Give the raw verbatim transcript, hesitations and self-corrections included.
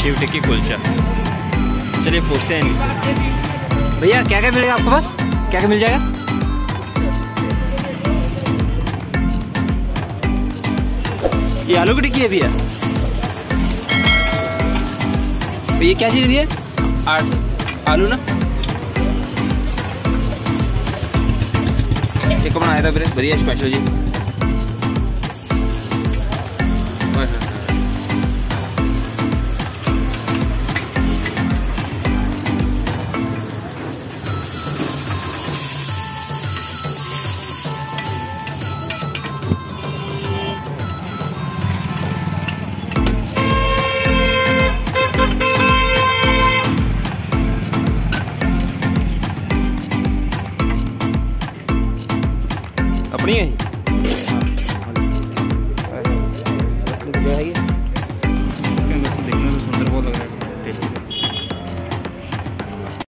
शिव टिक्की कुलचा। चलिए पूछते हैं इनसे, भैया क्या क्या मिलेगा आपके पास, क्या क्या मिल जाएगा? ये आलू की टिक्की है भैया? ये क्या चीज़ है? आलू ना, ये कौन आया था मेरे बढ़िया स्पेशल जी। अपनी है।